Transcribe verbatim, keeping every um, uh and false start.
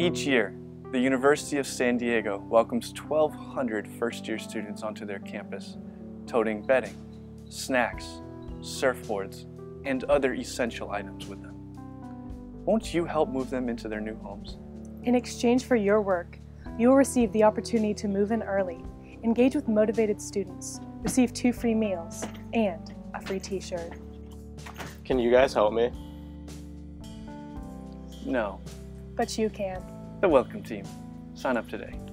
Each year, the University of San Diego welcomes twelve hundred first-year students onto their campus, toting bedding, snacks, surfboards, and other essential items with them. Won't you help move them into their new homes? In exchange for your work, you will receive the opportunity to move in early, engage with motivated students, receive two free meals, and a free t-shirt. Can you guys help me? No. But you can. The Welcome Team. Sign up today.